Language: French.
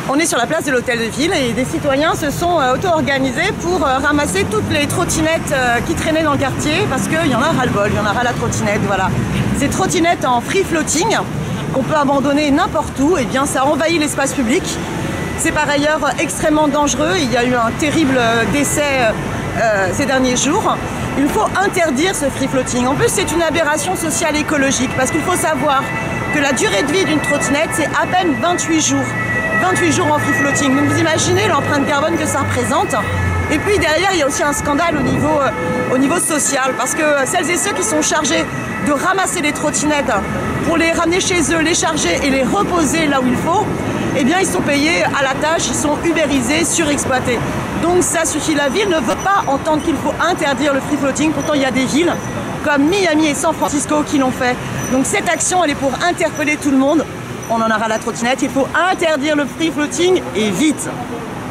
On est sur la place de l'Hôtel de Ville et des citoyens se sont auto-organisés pour ramasser toutes les trottinettes qui traînaient dans le quartier parce qu'il y en a ras-le-bol, il y en a ras la trottinette, voilà. Ces trottinettes en free floating qu'on peut abandonner n'importe où, et bien ça envahit l'espace public. C'est par ailleurs extrêmement dangereux, il y a eu un terrible décès ces derniers jours. Il faut interdire ce free floating. En plus, c'est une aberration sociale et écologique parce qu'il faut savoir que la durée de vie d'une trottinette, c'est à peine 28 jours. 28 jours en free floating. Donc vous imaginez l'empreinte carbone que ça représente. Et puis derrière, il y a aussi un scandale au niveau social parce que celles et ceux qui sont chargés de ramasser les trottinettes pour les ramener chez eux, les charger et les reposer là où il faut, eh bien ils sont payés à la tâche, ils sont ubérisés, surexploités. Donc ça suffit, la ville ne veut pas entendre qu'il faut interdire le free floating. Pourtant il y a des villes comme Miami et San Francisco qui l'ont fait. Donc cette action, elle est pour interpeller tout le monde. On en aura la trottinette, il faut interdire le free floating et vite.